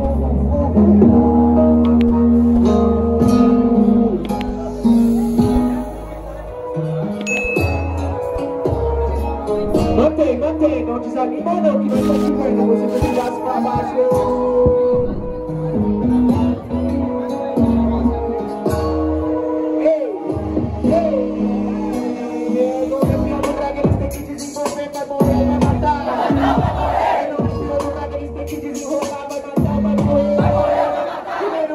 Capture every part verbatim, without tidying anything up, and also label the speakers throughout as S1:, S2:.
S1: Mantém, mantém, não desanima não, que vai ser cinquenta, você vai virar pra baixo. Ei, ei, ei, não respira no drag, eles têm que desenvolver, vai morrer, vai matar. Não respira no drag, eles têm que desenrolar, vai matar, vai morrer, vai morrer, vai matar. Primeiro,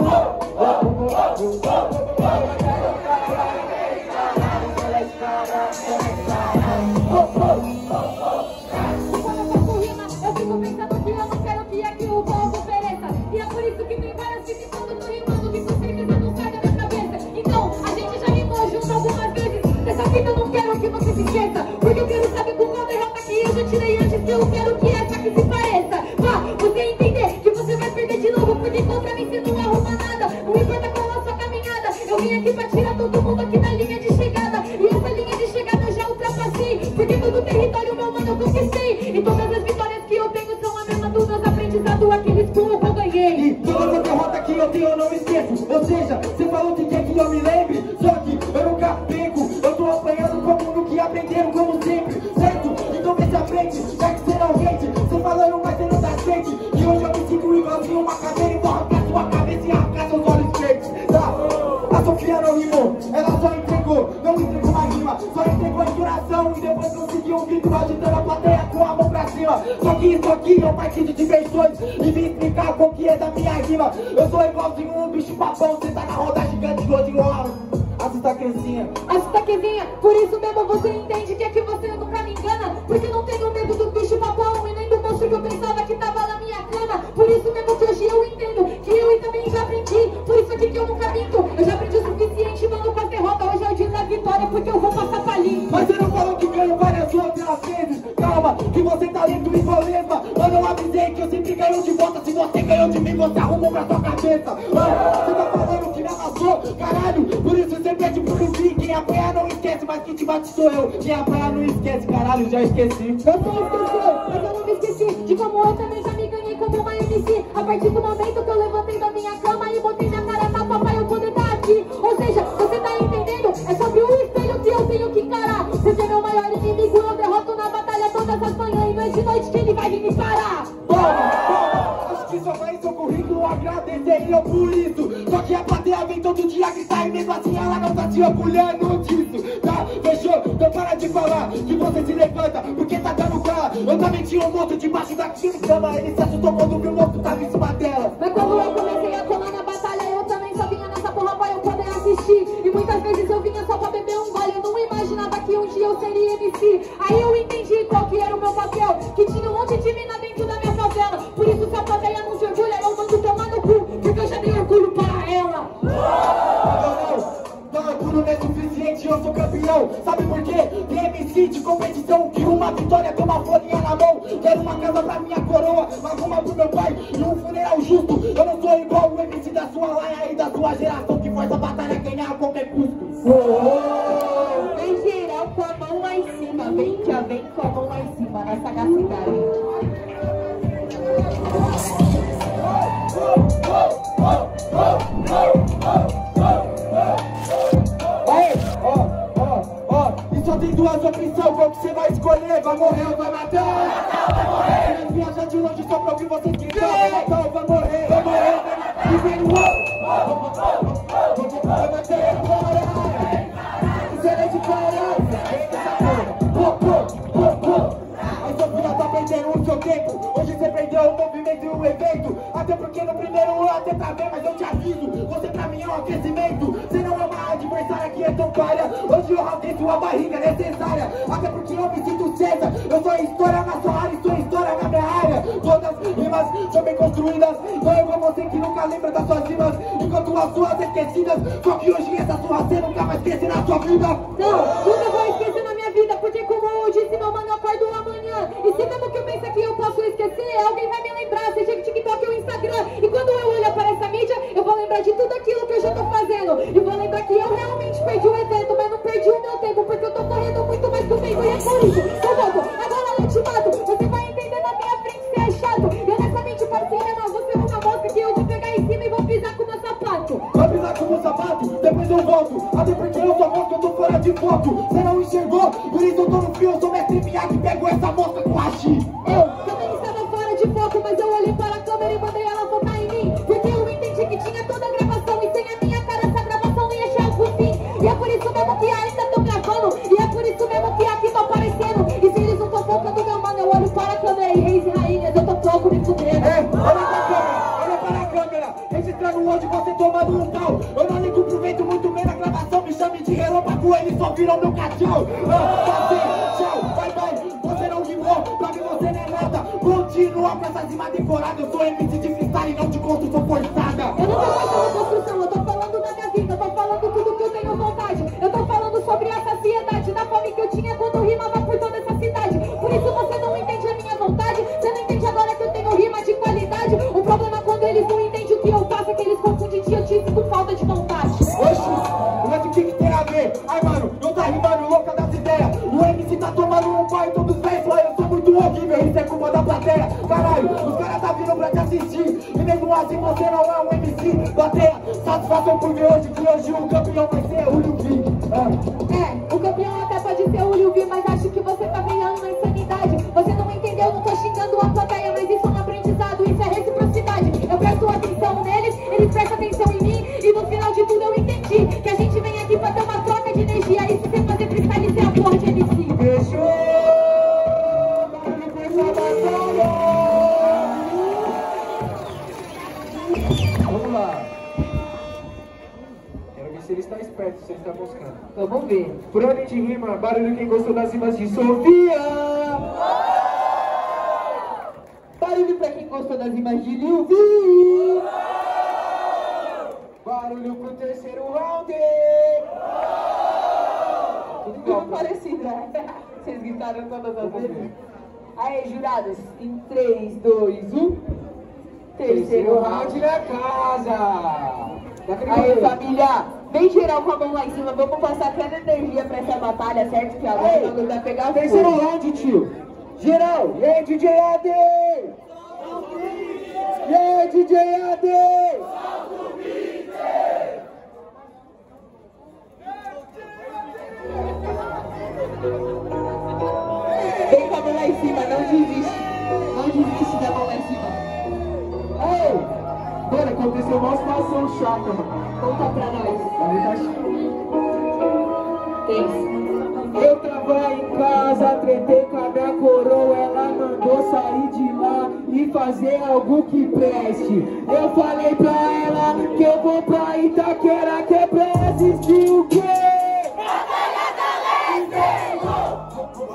S2: porque eu quero saber com qual derrota que eu já tirei antes, que eu quero que essa que se pareça. Pra você entender que você vai perder de novo, porque contra mim você não arruma nada. Não importa qual a sua caminhada, eu vim aqui pra tirar todo mundo aqui na linha de chegada. E essa linha de chegada eu já ultrapassei, porque todo o território meu mano eu conquistei. E todas as vitórias que eu tenho são a mesma dos meus aprendizados, aqueles que eu ganhei.
S1: E toda essa derrota que eu tenho eu não esqueço. Ou seja, você falou que quer que eu me lembre, só que eu nunca pego. Eu tô apanhando como no que aprenderam, como sempre, certo? Então vê se aprende, já que você não rende. Você falando, mas você não tá ciente. E hoje eu me sinto igualzinho uma cadeira e vou arrancar sua cabeça e arrancar seus olhos verdes, tá? A Sofia não rimou, ela só entregou, não entregou uma rima, só entregou a inspiração e depois conseguiu um grito agitando a plateia com a mão pra cima. Só que isso aqui é um partido de versões e vim explicar qual que é da minha rima. Eu sou igualzinho um bicho papão, você tá na roda gigante, igualzinho a Assustaquezinha.
S2: Assustaquezinha, por isso mesmo você entende que aqui você nunca me engana. Porque não tenho medo do bicho papão e nem do monstro que eu pensava que tava na minha cama. Por isso mesmo que hoje eu entendo que eu também já aprendi. Por isso aqui que eu nunca minto, eu já aprendi o suficiente, mano, com a derrota. Hoje é o dia da vitória, porque eu vou passar pra limpo.
S1: Mas você não falou que ganhou várias outras vezes. Calma, que você tá lento e moleza. Mano, eu avisei que eu sempre ganho de volta. Se você ganhou de mim, você arrumou pra sua cabeça. Ah, você tá falando que me amassou, caralho. Por isso você pede pro Luffy. Quem apanha não esquece, mas quem te bate sou eu. Quem apanha não esquece, caralho, já esqueci.
S2: Eu só esqueci, mas eu não me esqueci de como eu também já me ganhei como uma M C. A partir do momento que eu levantei da minha cama e botei minha cara na tapa pra eu poder estar aqui. Ou seja, você tá entendendo? É sobre o espelho que eu tenho que encarar. Porque é meu maior inimigo, eu derroto na batalha todas as manhãs. E não é de noite que ele vai vir me parar.
S1: Toma, toma, acho que só faz seu currículo agradecer eu por isso. Só que a plateia vem todo dia gritar e mesmo assim ela não tá se orgulhando disso. Tá, fechou? Então para de falar que você se levanta, porque tá dando cara. Eu também tinha um monstro debaixo da cama. Ele se assustou quando viu o monstro tava em cima dela.
S2: Mas quando eu comecei a colar na batalha, eu também só vinha nessa porra pra eu poder assistir. E muitas vezes eu vinha só pra beber um gole. Eu não imaginava que um dia eu seria M C. Aí eu entendi qual que era o meu papel, que tinha um monte de mina dentro da minha favela. Por isso se a plateia não se orgulha, eu mando tomar no cu, porque eu já dei orgulho para ela.
S1: Não, não, não, orgulho não é suficiente, eu sou campeão. Sabe por quê? Tem M C de competição que uma vitória tem uma folhinha na mão. Quero uma casa pra minha coroa, uma pro meu pai e um funeral justo. Eu não sou igual o M C da sua laia e da sua geração que força a batalha a ganhar a qualquer custo.
S2: Oh, oh. Vem geral com a mão lá em cima, vem já vem com a mão lá em cima, na sagacidade.
S1: Aí, ó, ó, ó, e só tem duas opções, qual que você vai escolher? Vai morrer ou vai matar? Vai morrer! Vai viajar de longe só pra ouvir você gritar. Vai matar ou vai morrer? Vai morrer, vai matar. E vem o vai matar agora! Excelente cara! Mas Sofia tá perdendo o seu tempo. Hoje você perdeu o movimento e o evento. Até porque no primeiro ano até tá bem, mas eu te aviso, você pra mim é um aquecimento. Você não é uma adversária que é tão falha. Hoje eu rasguei sua barriga necessária. Até porque eu me sinto César. Eu sou história na sua área e sou história na minha área. Todas as rimas são bem construídas. Não é igual você que nunca lembra das suas rimas, enquanto as suas esquecidas. Só que hoje essa sua você nunca vai esquecer na sua vida.
S2: Não, nunca vou esquecer na minha vida, porque como eu disse, meu mano, eu acordo amanhã. E se mesmo que eu pense que eu posso esquecer, alguém vai me lembrar, seja TikTok ou Instagram. E quando eu olho para essa mídia, eu vou lembrar de tudo aquilo que eu já tô fazendo. E vou lembrar que eu realmente perdi o evento, mas não perdi o meu tempo, porque eu tô correndo muito mais que o tempo. E é por isso, eu volto, agora eu te mato. Você vai entender na minha frente se é chato. E honestamente, parceiro, não, você é uma mosca que
S1: foto, você não enxergou. Por isso eu tô no fio, eu sou mestre Miyagi, pego essa moça com hashi.
S2: Eu também estava fora de foco, mas eu olhei para a câmera e mandei ela focar em mim. Porque eu entendi que tinha toda a gravação e sem a minha cara essa gravação não ia chegar ao fim. E é por isso mesmo que ainda estão gravando, e é por isso mesmo que aqui tô aparecendo. E se eles não estão focando, meu mano, eu olho para a câmera e reis e rainhas, eu tô pouco me fudendo.
S1: É, olha pra câmera, olha para a câmera, registrando onde você tomando um pau. Eu não ligo pro vento, muito menos a gravação, me chame de relâmpago, eles só viram meu cachorro. Ah, passei, tchau, bye bye, você não rimou, pra mim você não é nada. Continua com essa rima decorada, eu sou M C de freestyle, não de construção forçada.
S2: Eu não tô fazendo construção, eu tô falando da minha vida, eu tô falando tudo que eu tenho vontade. Eu tô falando sobre a saciedade, da fome que eu tinha quando rimava por toda essa cidade. Por isso você não entende a minha vontade, você não entende agora que eu tenho rima de qualidade. O problema é quando eles não entendem o que eu faço, é que eles confundem idiotice com falta de vontade.
S1: Oxi, mas o que que tem a ver? Ai mano, não tá rimando louca das ideias. O M C tá tomando um pai, todos bem, só eu sou muito horrível, isso é culpa da plateia. Caralho, os caras tá vindo pra te assistir, e mesmo assim você não é um M C. Plateia, satisfação por ver hoje que hoje o campeão vai ser o Liu Vi. Ah.
S2: É, o campeão até pode ser o Liu Vi, mas acho que você tá ganhando na insanidade. Você não entendeu, não tô xingando a plateia, mas isso é um aprendizado, isso é reciprocidade. Eu presto atenção neles, eles prestam atenção em mim, e no final de tudo eu entendi que a gente vem aqui pra ter uma troca de energia. E se você fazer freestyle, você é a porra de M C.
S1: Fechou! Barulho pra essa batalha! Vamos lá. Quero ver se ele está esperto, se ele está buscando.
S2: Vamos ver.
S1: Por ordem de rima, barulho quem gostou das rimas de Sofia!
S2: Barulho pra quem gostou das imagens de Liu Vi.
S1: Barulho pro terceiro round!
S2: Tudo igual, parecido, né? Vocês gritaram todas as vezes? Aí, jurados, em três, dois, um. Terceiro round
S1: na casa!
S2: Aí, família, vem geral com a mão lá em cima. Vamos passar aquela energia pra essa batalha, certo? Que agora o bagulho vai pegar
S1: Terceiro
S2: fogo.
S1: round, tio! Geral! E aí, D J A D? E aí, D J A D?
S2: Vem com a mão lá em cima, não desiste. Não desiste da mão lá em cima.
S1: Ei! Mano, aconteceu uma situação chata, mano.
S2: Conta pra nós. Tem.
S1: Eu tava em casa, tretei com a minha coroa, ela mandou sair de lá e fazer algo que preste. Eu falei pra ela que eu vou pra Itaquera, que é pra assistir o quê? Batalha da Legend!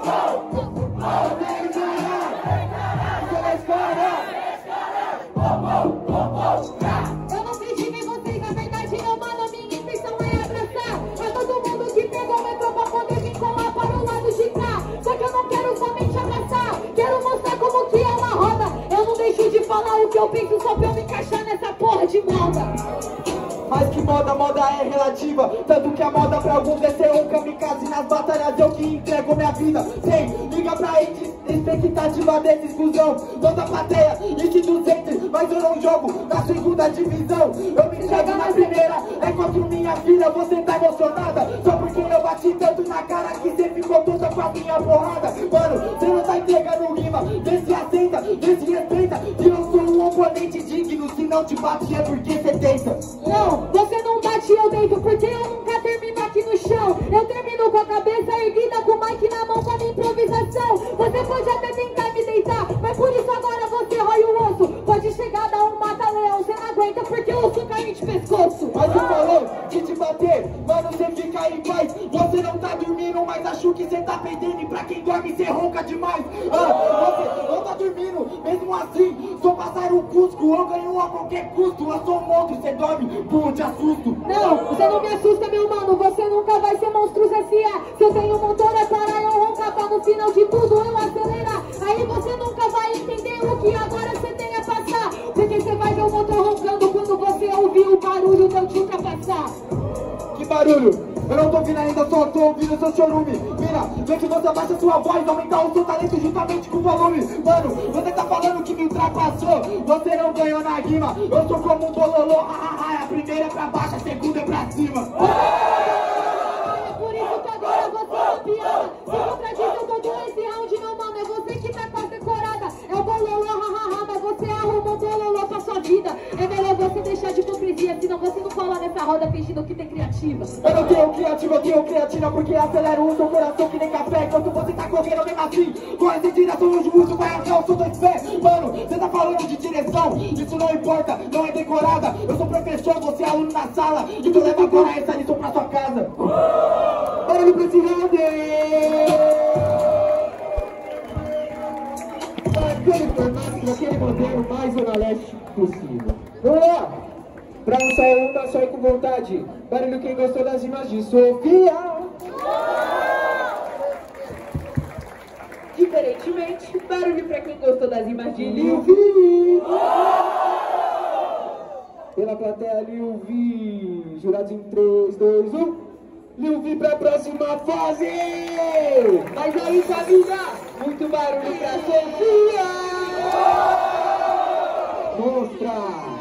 S2: Eu não critico em vocês, na verdade, eu, mano, minha intenção é abraçar a todo mundo que pegou o metrô pra poder vir colar para o lado de cá. Só que eu não quero somente abraçar, quero mostrar como que é uma roda. Eu não deixo de falar o que eu penso só pra eu me encaixar nessa porra de moda.
S1: Mas que moda, moda é relativa. Tanto que a moda pra alguns é ser um kamikaze. Nas batalhas eu que entrego minha vida. Sem liga pra expectativa dessa exclusão. Toda a plateia, isso duzentos, mas eu não jogo na segunda divisão. Eu me jogo na primeira, é contra minha filha. Você tá emocionada? Só porque eu bati tanto na cara que você ficou toda com a minha porrada. Mano, você não tá entregando rima. Vê se aceita, vê se respeita, que eu sou um oponente digno. Se não te bate é porque você tenta.
S2: Não, você não bate, eu deito, porque eu nunca termino aqui no chão. Eu termino com a cabeça erguida, com o mic na mão, com a minha improvisação. Você pode até tentar me deitar, mas por isso agora você rói o osso. Pode chegar, dar um mata-leão, você não aguenta, porque eu sou carne de pescoço.
S1: Mas eu falou de te bater, mano, você fica em paz. Você não tá dormindo, mas acho que você tá perdendo. E pra quem dorme, você ronca demais. Ah, você não tá dormindo, mesmo assim, sou pássaro cusco. Eu ganho a qualquer custo, eu sou um monstro, você dorme, pô, te assusto.
S2: Não, você não me assusta, meu mano, você nunca vai ser Monstros S A. Se eu tenho motor é para eu roncar, pra no final de tudo eu acelerar. Aí você nunca vai entender o que agora você tem a passar, porque você vai ver o motor roncando quando você ouvir o barulho de eu te ultrapassar.
S1: Que barulho? Eu não tô ouvindo ainda, só tô ouvindo seu chorume. Mira, vê que você abaixa sua voz, aumentar o seu talento juntamente com o volume. Mano, você tá falando que me ultrapassou, você não ganhou na rima. Eu sou como um bololô, ah, ah, ah, a primeira é pra baixo, a segunda é pra cima.
S2: É por isso que agora piada. Se contradiz, eu tô doendo esse round, não, mano. É você que tá quase decorada. É o bololô, hahaha, mas você arrumou bololô pra sua vida. É melhor você deixar de hipocrisia, senão você não cola nessa roda fingindo que tem criativa.
S1: Eu não tenho criativa, eu tenho creatina, porque acelero o seu coração que nem café. Enquanto você tá correndo mesmo assim, corre sem direção, longe muito, vai achar o seu dois pés. Mano, você tá falando de direção, isso não importa, não é decorada. Eu sou professor, você é aluno na sala, então leva agora essa lição pra sua casa. Barulho pra esse round! Aquele formato, naquele modelo mais zona leste possível. Vamos lá! Pra um só uma, só ir com vontade. Barulho quem gostou das rimas de Sofia. Diferentemente, barulho pra quem gostou das rimas de Lil V. Pela plateia Lil V. Jurados em três, dois, um. Lil V pra próxima fase. Mas aí, família, muito barulho pra Sofia. Mostra.